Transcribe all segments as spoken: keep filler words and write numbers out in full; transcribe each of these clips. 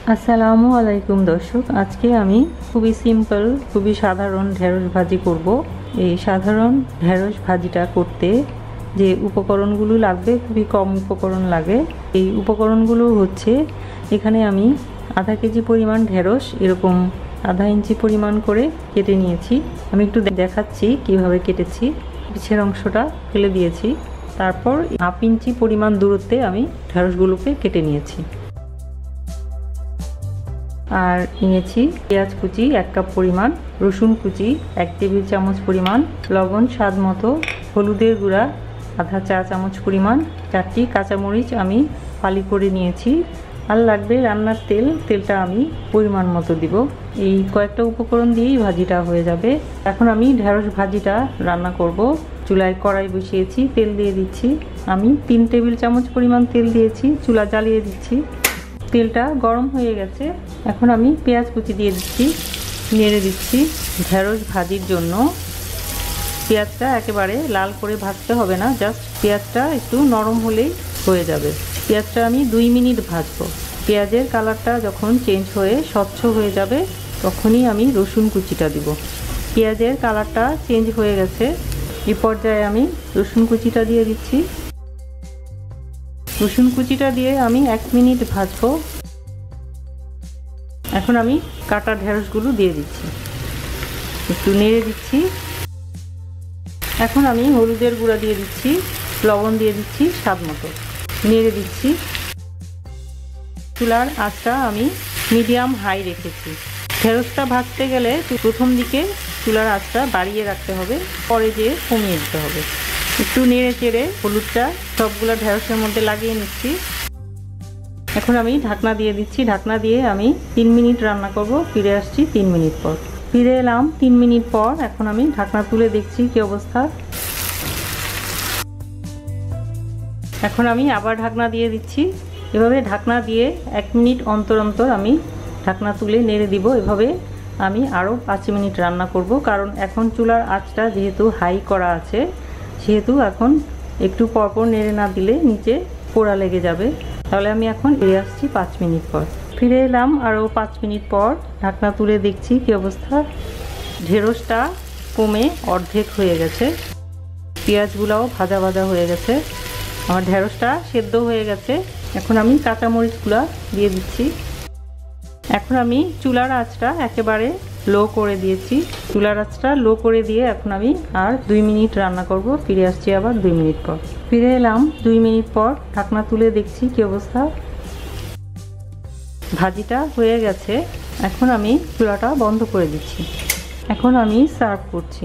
আসসালামু আলাইকুম দর্শক, আজকে আমি খুবই সিম্পল খুবই সাধারণ ঢেঁড়স ভাজি করব। এই সাধারণ ঢেঁড়স ভাজিটা করতে যে উপকরণগুলো লাগবে খুবই কম উপকরণ লাগে। এই উপকরণগুলো হচ্ছে, এখানে আমি আধা কেজি পরিমাণ ঢেঁড়স এরকম আধা ইঞ্চি পরিমাণ করে কেটে নিয়েছি। আমি একটু দেখাচ্ছি কিভাবে কেটেছি। পিছের অংশটা ফেলে দিয়েছি, তারপর হাফ ইঞ্চি পরিমাণ দূরত্বে আমি ঢেঁড়সগুলোকে কেটে নিয়েছি। আর নিয়েছি পেঁয়াজ কুচি এক কাপ পরিমাণ, রসুন কুচি এক টেবিল চামচ পরিমাণ, লবণ স্বাদ মতো, হলুদের গুঁড়া আধা চা চামচ পরিমাণ, চারটি কাঁচামরিচ আমি ফালি করে নিয়েছি। আর লাগবে রান্নার তেল, তেলটা আমি পরিমাণ মতো দিব। এই কয়েকটা উপকরণ দিয়েই ভাজিটা হয়ে যাবে। এখন আমি ঢেঁড়স ভাজিটা রান্না করব। চুলায় কড়াই বসিয়েছি, তেল দিয়ে দিচ্ছি। আমি তিন টেবিল চামচ পরিমাণ তেল দিয়েছি, চুলা জ্বালিয়ে দিচ্ছি। তেলটা গরম হয়ে গেছে, এখন আমি পেঁয়াজ কুচি দিয়ে দিচ্ছি, নেড়ে দিচ্ছি। ঢেঁড়স ভাজির জন্য পেঁয়াজটা একেবারে লাল করে ভাজতে হবে না, জাস্ট পেঁয়াজটা একটু নরম হলেই হয়ে যাবে। পেঁয়াজটা আমি দুই মিনিট ভাজবো। পেঁয়াজের কালারটা যখন চেঞ্জ হয়ে স্বচ্ছ হয়ে যাবে তখনই আমি রসুন কুচিটা দিব। পেঁয়াজের কালারটা চেঞ্জ হয়ে গেছে, এই পর্যায়ে আমি রসুন কুচিটা দিয়ে দিচ্ছি। রসুন কুচিটা দিয়ে আমি এক মিনিট ভাজবো। এখন আমি কাটা ঢেঁড়সগুলো দিয়ে দিচ্ছি, একটু নেড়ে দিচ্ছি। এখন আমি হলুদের গুঁড়া দিয়ে দিচ্ছি, লবণ দিয়ে দিচ্ছি স্বাদ মতো, নেড়ে দিচ্ছি। চুলার আঁচটা আমি মিডিয়াম হাই রেখেছি। ঢেঁড়সটা ভাজতে গেলে প্রথম দিকে চুলার আঁচটা বাড়িয়ে রাখতে হবে, পরে যেয়ে কমিয়ে দিতে হবে। একটু নেড়ে চেড়ে হলুদটা সবগুলো ঢেঁড়সের মধ্যে লাগিয়ে নিচ্ছি। এখন আমি ঢাকনা দিয়ে দিচ্ছি। ঢাকনা দিয়ে আমি তিন মিনিট রান্না করব। ফিরে আসছি তিন মিনিট পর। ফিরে এলাম তিন মিনিট পর। এখন আমি ঢাকনা তুলে দেখছি কি অবস্থা। এখন আমি আবার ঢাকনা দিয়ে দিচ্ছি। এভাবে ঢাকনা দিয়ে এক মিনিট অন্তর অন্তর আমি ঢাকনা তুলে নেড়ে দিব। এভাবে আমি আরও পাঁচ মিনিট রান্না করব, কারণ এখন চুলার আঁচটা যেহেতু হাই করা আছে, সেহেতু এখন একটু পরপর নেড়ে না দিলে নিচে পোড়া লেগে যাবে। তাহলে আমি এখন ফিরে আসছি পাঁচ মিনিট পর। ফিরে এলাম আরও পাঁচ মিনিট পর। ঢাকনা তুলে দেখছি কি অবস্থা। ঢেঁড়সটা কমে অর্ধেক হয়ে গেছে, পেঁয়াজগুলোও ভাজা ভাজা হয়ে গেছে, আমার ঢেঁড়সটা সেদ্ধ হয়ে গেছে। এখন আমি কাঁচামরিচগুলো দিয়ে দিচ্ছি। এখন আমি চুলার আঁচটা একেবারে লো করে দিয়েছি। চুলার আঁচটা লো করে দিয়ে এখন আমি আর দুই মিনিট রান্না করব। ফিরে আসছি আবার দুই মিনিট পর। ফিরে এলাম দুই মিনিট পর। ঢাকনা তুলে দেখছি কি অবস্থা। ভাজিটা হয়ে গেছে। এখন আমি চুলাটা বন্ধ করে দিচ্ছি। এখন আমি সার্ভ করছি।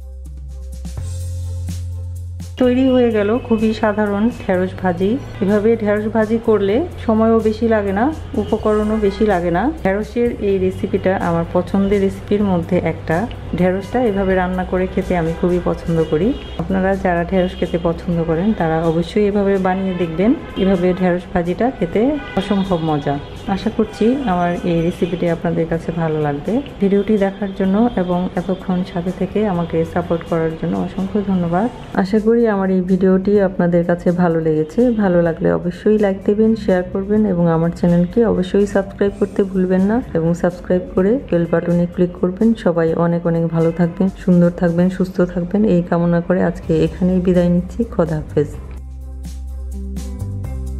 তৈরি হয়ে গেল খুবই সাধারণ ঢেঁড়স ভাজি। এভাবে ঢেঁড়স ভাজি করলে সময়ও বেশি লাগে না, উপকরণও বেশি লাগে না। ঢেঁড়সের এই রেসিপিটা আমার পছন্দের রেসিপির মধ্যে একটা। ঢেঁড়সটা এভাবে রান্না করে খেতে আমি খুবই পছন্দ করি। আপনারা যারা ঢেঁড়স খেতে পছন্দ করেন তারা অবশ্যই এভাবে বানিয়ে দেখবেন। এভাবে ঢেঁড়স ভাজিটা খেতে অসম্ভব মজা। আশা করছি আমার এই রেসিপিটি আপনাদের কাছে ভালো লাগবে। ভিডিওটি দেখার জন্য এবং এতক্ষণ সাথে থেকে আমাকে সাপোর্ট করার জন্য অসংখ্য ধন্যবাদ। আশা করি আমার এই ভিডিওটি আপনাদের কাছে ভালো লেগেছে। ভালো লাগলে অবশ্যই লাইক দেবেন, শেয়ার করবেন এবং আমার চ্যানেলকে অবশ্যই সাবস্ক্রাইব করতে ভুলবেন না এবং সাবস্ক্রাইব করে বেল বাটনে ক্লিক করবেন। সবাই অনেক অনেক ভালো থাকবেন, সুন্দর থাকবেন, সুস্থ থাকবেন এই কামনা করে আজকে এখানেই বিদায় নিচ্ছি। খোদা হাফেজ।